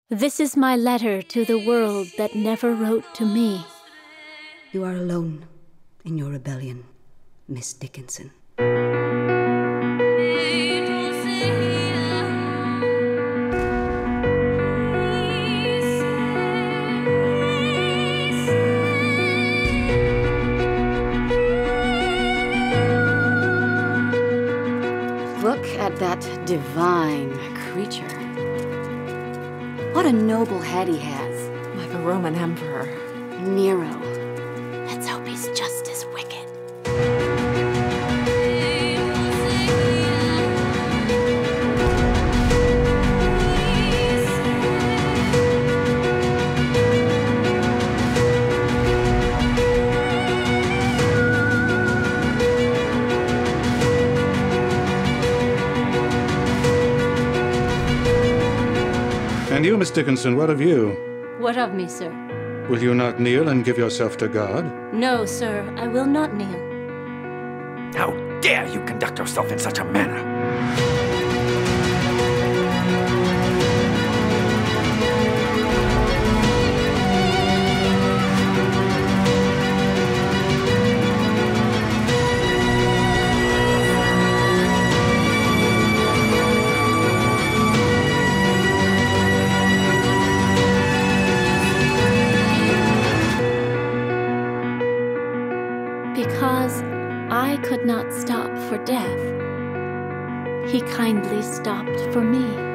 This is my letter to the world that never wrote to me. You are alone in your rebellion, Miss Dickinson. Look at that divine creature. What a noble head he has. Like a Roman emperor. Nero. Let's hope he's just as wicked. And you, Miss Dickinson, what of you? What of me, sir? Will you not kneel and give yourself to God? No, sir, I will not kneel. How dare you conduct yourself in such a manner? Because I could not stop for death, he kindly stopped for me.